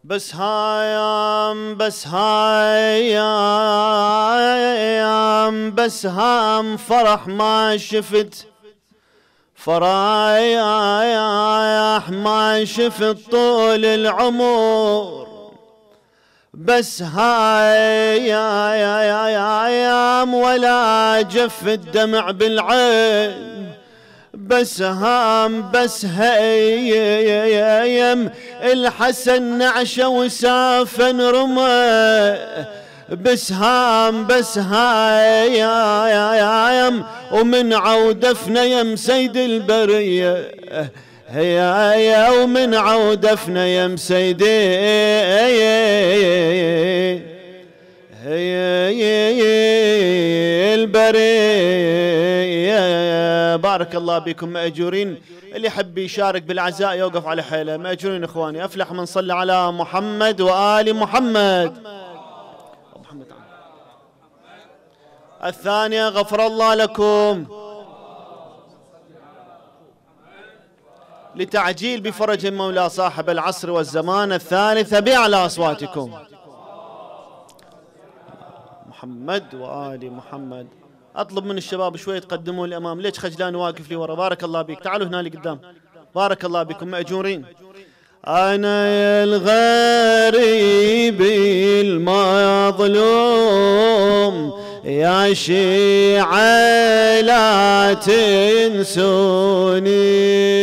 بس هايام بس هايام بس هام فرح ما شفت، فرايح ما شفت طول العمر. بس هايام ولا جف الدمع بالعين. بس هام بس هيم الحسن نعشة وسافن رمى. بس هام بس هايم ومن عودفنا يم سيد البرية. هيا ومن عودفنا يم سيد البرية. بارك الله بكم مأجورين. اللي يحب يشارك بالعزاء يوقف على حيله. مأجورين إخواني. أفلح من صلى على محمد وآل محمد. الثانية غفر الله لكم. لتعجيل بفرج المولى صاحب العصر والزمان. الثالثة بأعلى أصواتكم. محمد وآل محمد. أطلب من الشباب شوي يتقدمون الأمام. ليش خجلان واقف لي ورا؟ بارك الله بك. تعالوا هنا لقدام. بارك الله بكم مأجورين. أنا يا الغريب المظلوم يا شيعة لا تنسوني.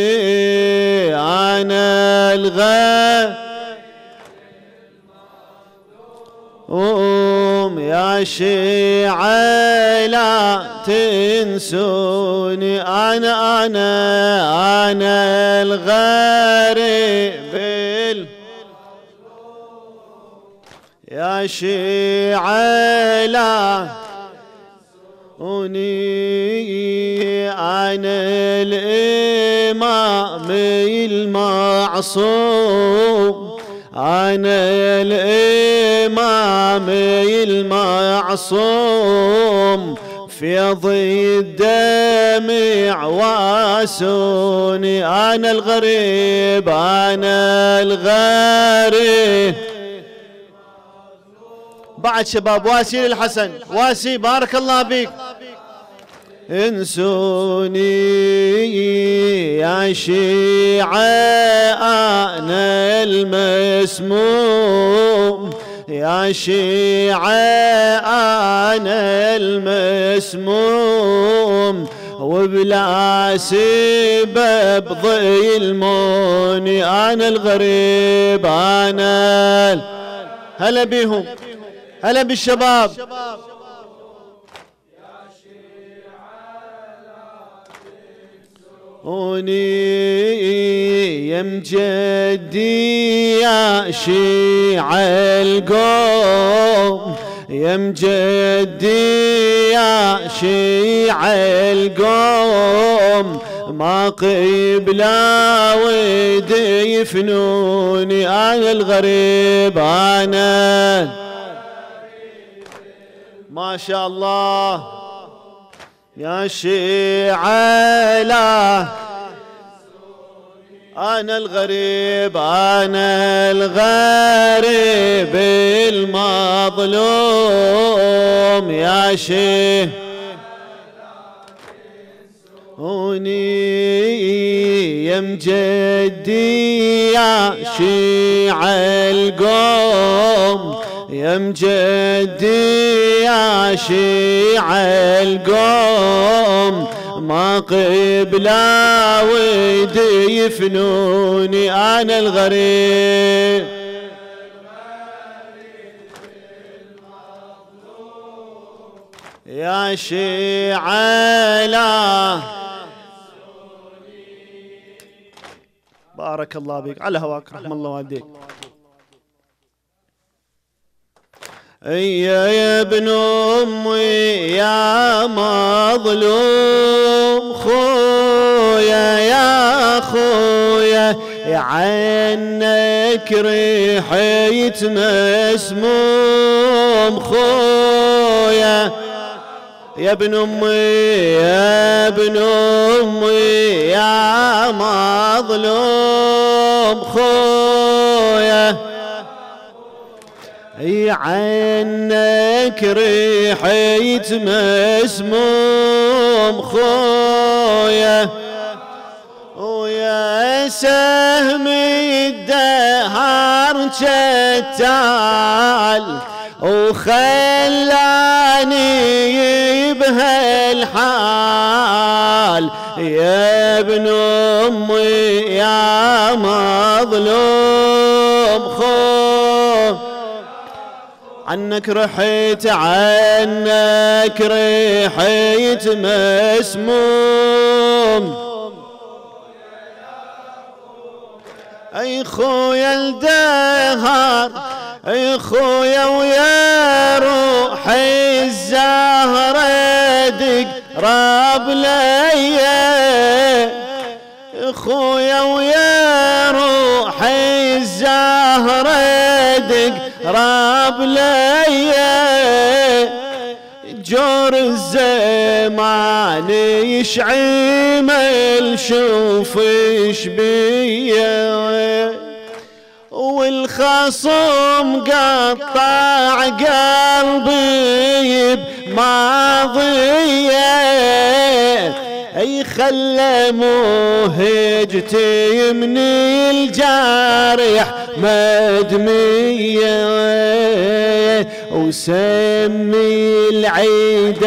أنا الغريب يا شيعة لا تنسوني. أنا الغريب يا شيعة لا تنسوني. أنا الإمام المعصوم. أنا الإمام المعصوم فيض الدمع واسوني. أنا الغريب أنا الغريب. بعد شباب واسي للحسن واسي بارك الله بك. انسوني يا شيعة أنا المسموم. يا شيعة أنا المسموم وبلا سبب ظلموني. أنا الغريب أنا هلا بيهم هلا بالشباب. يا مجدي يا شيعة القوم. يا مجدي يا شيعة القوم ما قبلا ود يفنوني. أنا الغريب أنا ما شاء الله يا شيعة لا. أنا الغريب أنا الغريب المظلوم يا شيعة يا مجدي يا شيعة القوم. يا مجدي يا شيعة القوم ما قبلا ود يفنوني. أنا الغريب يا شيعة لا. بارك الله بك على هواك رحم الله والديك. يا ابن أمي يا مظلوم خويا يا خويا عنك ريحيت مسموم خويا. يا ابن أمي يا ابن أمي يا مظلوم خويا عنك ريحة مسموم خويا، ويا سهم الدهر شتال وخلاني بهالحال، يا ابن امي يا مظلوم خوف عنك رحت، عنك رحت مسموم. اي خويا الدهر، اي خويا ويا روح الزهرة دق راب ليا، خويا ويا روح الزهرة دق راب ليا، جور الزمان يشعمل شوف ايش بيا، والخصم قطع قلبي بماضيه، اي خلى موهجتي من الجارح مدميه، وسمي العيد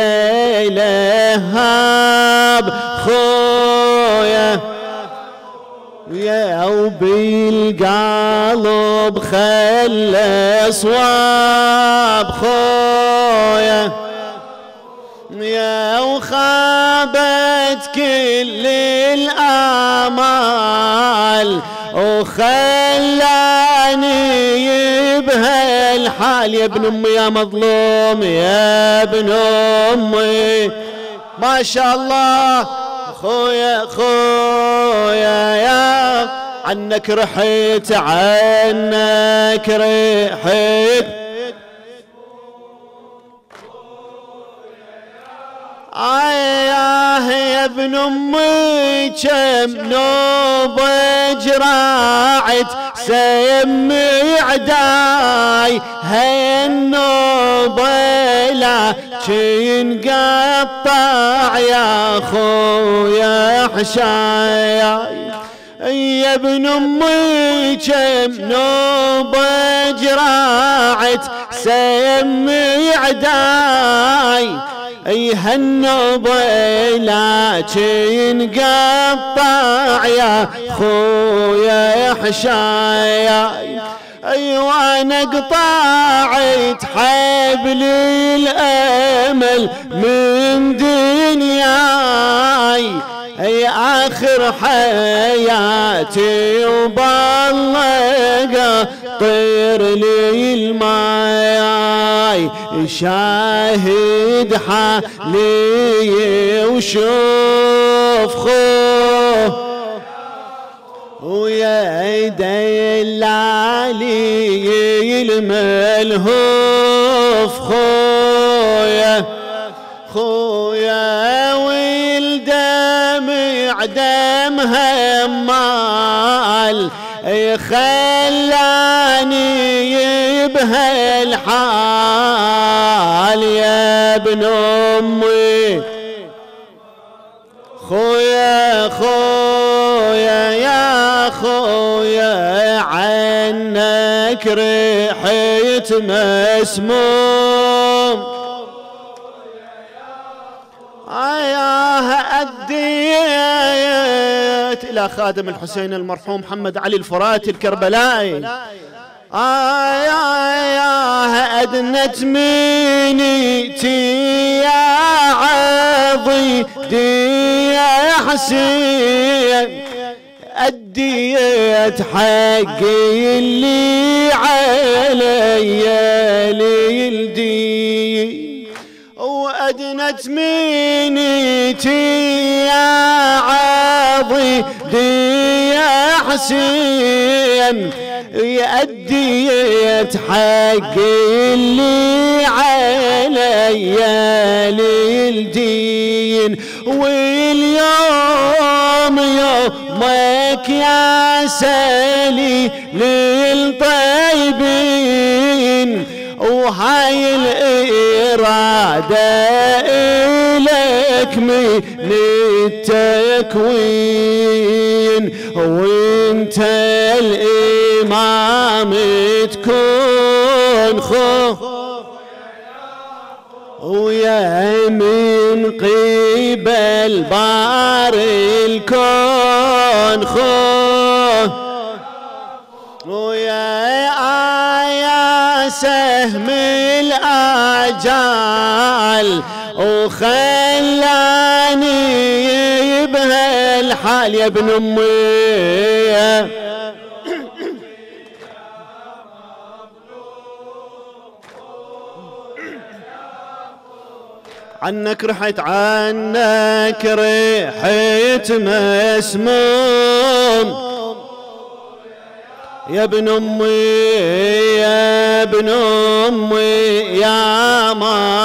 لهاب خويا، يا وبالقلب خلى صواب خويا، يا وخابت كل الآمال وخلاني بهالحال، يا ابن امي يا مظلوم، يا ابن امي ما شاء الله خويا، خويا يا عنك رحت، عنك رحت، يا ابن امي كم نوبة جراعت سمي عداي، هالنوبة لكن قطع يا خويا حشاي، يا ابن امي كم نوبة جراعت سمي عداي، اي هالنوبة لكن قطع يا خويا حشاي، اي وانا قطعت حبل الامل من دنياي، اي اخر حياتي وبالله طير لي الماي، شاهد حالي وشوف خوف، ويا دلالي الملهوف خويا، خويا والدمع دم همال، خلاني بهالحال، يا ابن امي خويا، خويا يا خويا عنك رحت مسموم، أديت إلى خادم الحسين المرحوم محمد علي الفراتي الكربلائي، أدنت منيتي يا عضيدي يا حسين، أديت حقي اللي علي ليلدي، وأدنت منيتي يا عضيدي يا حسين، أديت حقي اللي علي للدين، واليوم يومك يا سالي للطيبين، وهاي الإرادة إلك من التكوين، وانت الإمام تكون ويا من قبل باري الكون ويا سهم الآجال وخلاني بهالحال يا ابن أمي. عنك رحت مسموم يا ابن أمي يا ابن أمي يا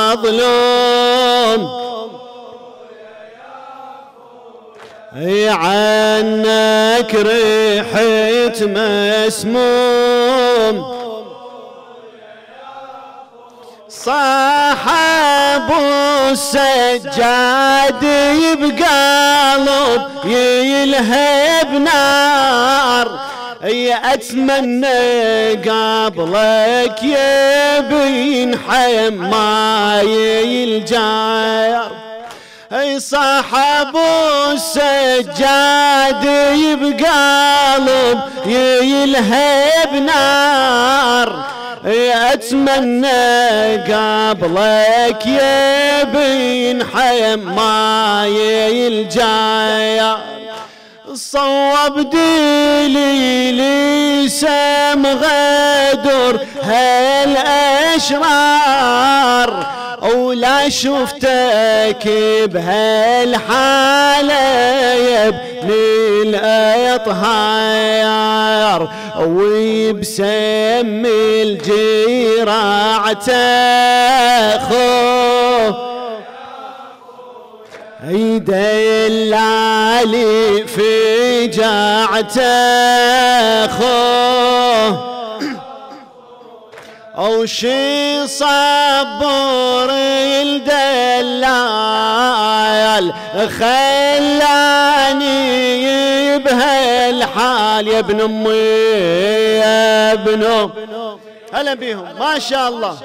مظلوم، عنك رحت مسموم. صاحب السجاد بقلب يلهب نار، أتمنى قبلك يبين حماي الجار. صاحب السجاد بقلب يلهب نار، أتمنى قبلك يبين حماي الجاية. صوب دليلي سم غدر هالأشرار، ولا شفتك بهالحالة يا ابن الأطهار، وبسم الجراع تاخو يدل علي في جعته، أو شي صبر الدلال خلاني بهالحال يا ابن أمي يا ابن أم. هلا بيهم ما شاء الله.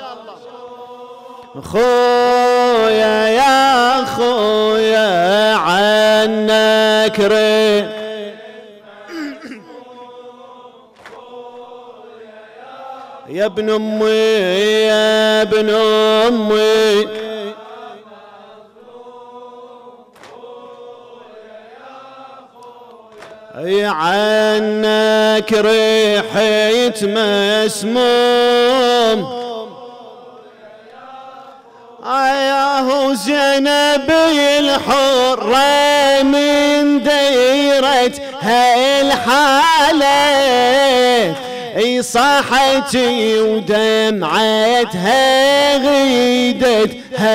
خويا يا خويا عنك ري يا ابن أمي يا ابن أمي، عنك ريحت مسموم. ياهو زينب الحرة من ديرة هالحالة، صاحتي ودمعتها غيدت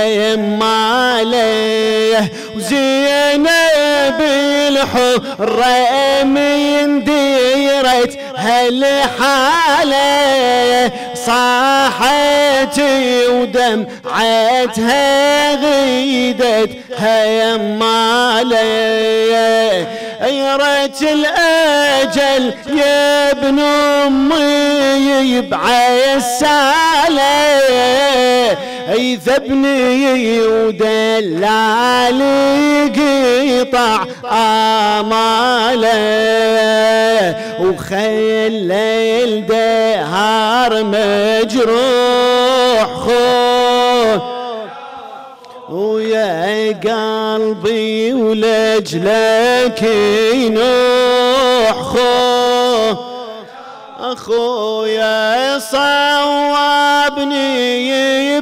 هيماليه، وزينب الحرة من ديرة هالحالة، صاحتي ودمعتها غيدت هيماليه، يريت الأجل يا ابن أمي بعسالة، ذبني ودلالي قطع آماله، وخلي الدهر مجروح خوه، ويا قلبي ولجلك ينوح خوه، أخويا صوابني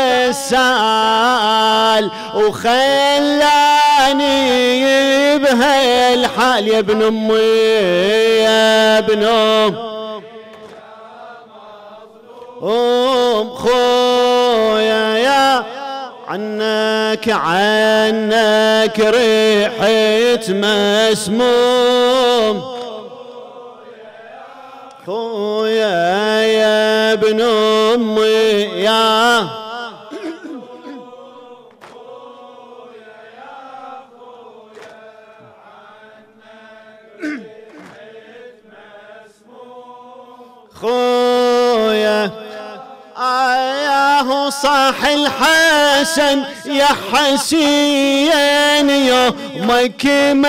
بعسال وخلاني بهالحال يا ابن أمي يا ابن أم. خويا يا عنك ريحت مسموم، خويا يا ابن أمي يا خويا ياهو صاح الحسن يا حسين يومك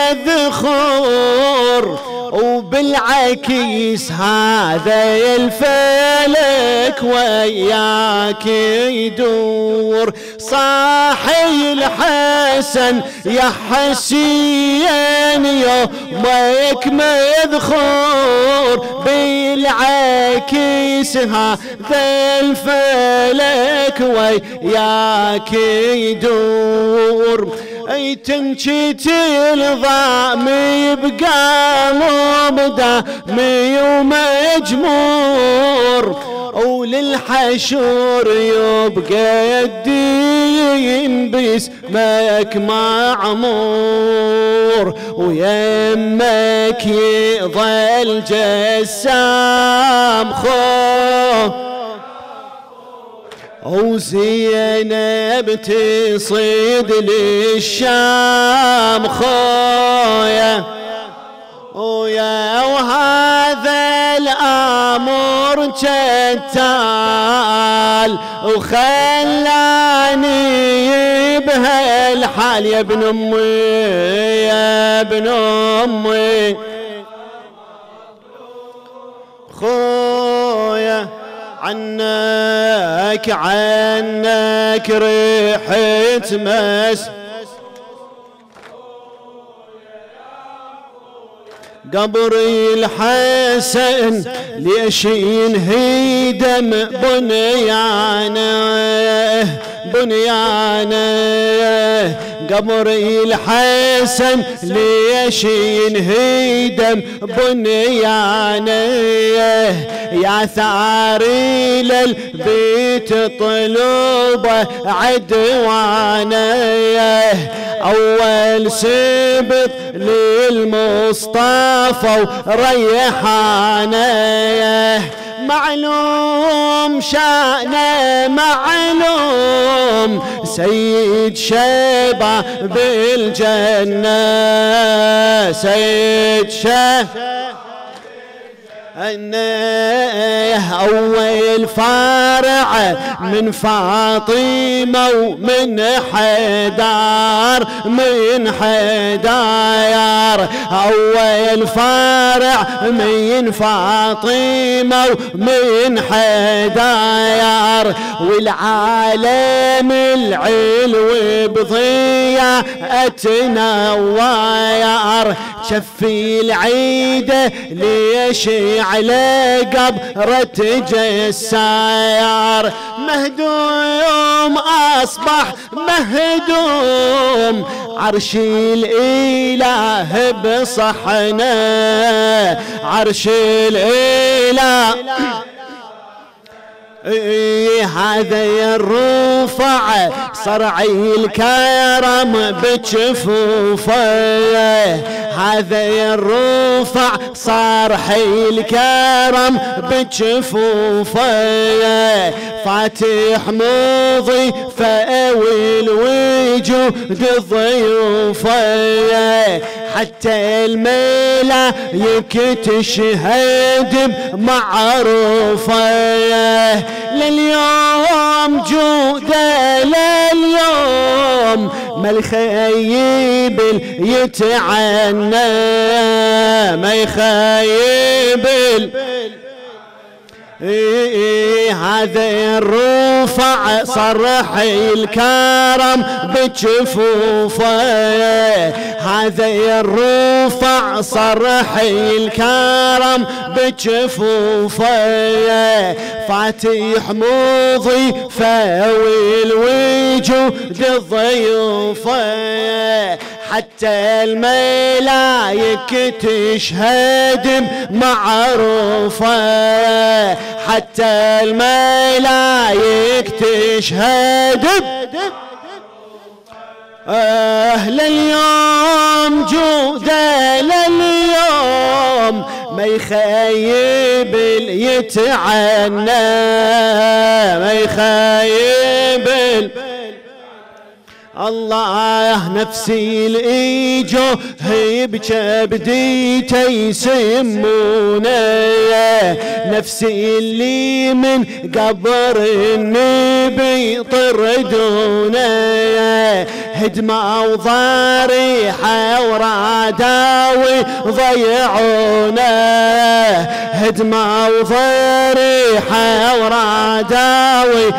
مذخور وبالعكيس هذا الفلك وياك يدور صاحي الحسن يا حسين يومك مذخور بالعكيس هذا الفلك وياك يدور اي تنشتي الضامي بقلب دامي ومجمور وللحشور يبقى الدين باسمك معمور ويمك يظل جسام خوه وزينب تصيد للشام خويا وهذا الامر جتال وخلاني بهالحال يا ابن امي يا ابن امي خويا عنك ريحة مس قبري الحسن ليش ينهدم بنيانه قبري الحسن ليش ينهدم بنيانه يا ثاري للبيت طلوبه عدوانه أول سبط للمصطفى وريحانه معلوم شأنه معلوم سيد شباب الجنة سيد أول فارع من فاطمة ومن حيدر أول فارع من فاطمة ومن حيدر والعالم العلو بضياء نواير شفي العيدة ليش على قبرة جسار مهدوم أصبح مهدوم عرش الإله بصحنا عرش الإله هذا الرفع صرعي الكرم بجفوفه هذا الرفع صرحي الكرم بجفوفه فاتح مضي فاوي الوجود ضيوفه حتى الملايك تشهد بمعروفه لليوم جوده لليوم ما الخيب يتعنى ما يخيب هذا الرفع صرحي الكرم بجفوفه هذا الرفع صرحي الكرم بجفوفه فاتح مضي فاوي الوجود ضيوفه حتى الملايك تشهد معروفه حتى الملايك تشهد لليوم جوده لليوم ما يخيب يتعنى، ما يخيب الله نفسي الإيجو هي بكبديته يسمونه، نفسي اللي من قبر النبي طردونه، هدمة وضريحة وراداوي ضيعونه، هدمة وضريحة وراداوي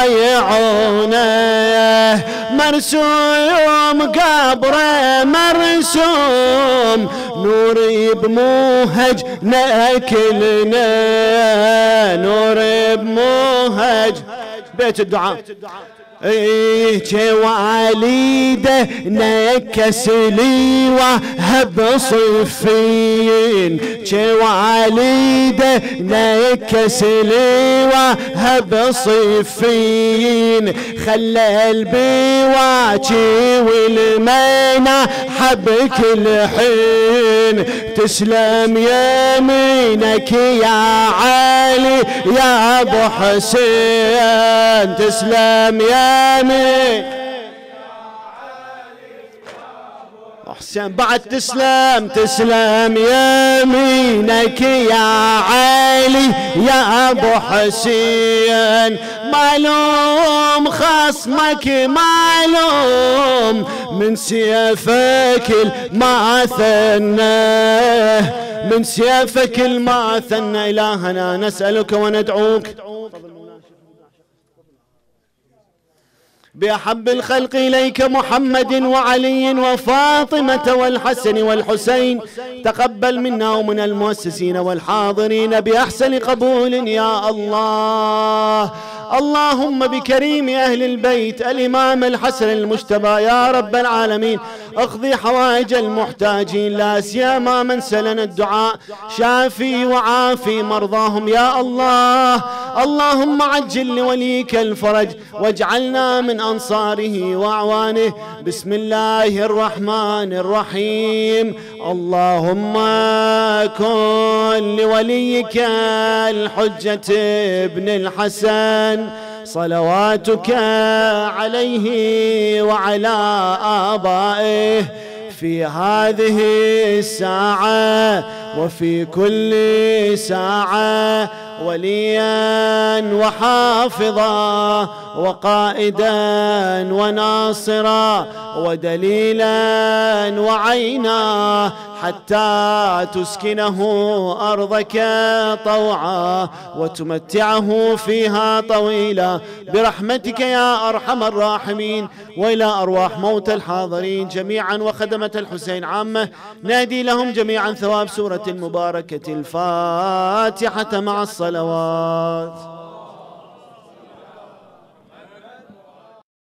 ضيعونه، مرسوم قبره مرسوم نور بموهج ناكلنا، نور بموهج بيت الدعاء واليده نكس لي وهب صفين، واليده نكس لي وهب صفين، خلى البواكي والمينا حبك الحين، تسلم يمينك يا علي يا ابو حسين، تسلم يمين حسين بعد تسلم، تسلم يمينك يا علي يا ابو حسين، معلوم خصمك معلوم من سيفك المعثنة، من سيفك المعثنة. إلهنا نسألك وندعوك بأحب الخلق إليك محمد وعلي وفاطمة والحسن والحسين، تقبل منا ومن المؤسسين والحاضرين بأحسن قبول يا الله. اللهم بكريم أهل البيت الإمام الحسن المجتبى يا رب العالمين اقضي حوائج المحتاجين، لا سيما من سلنا الدعاء، شافي وعافي مرضاهم يا الله. اللهم عجل لوليك الفرج واجعلنا من أنصاره وأعوانه. بسم الله الرحمن الرحيم. اللهم كن لوليك الحجة ابن الحسن صلواتك عليه وعلى آبائه في هذه الساعة وفي كل ساعة وليا وحافظا وقائدا وناصرا ودليلا وعينا، حتى تسكنه أرضك طوعا وتمتعه فيها طويلا برحمتك يا أرحم الراحمين. وإلى أرواح موتى الحاضرين جميعا وخدمة الحسين عامة نادي لهم جميعا ثواب سورة المباركة الفاتحة مع الصلوات.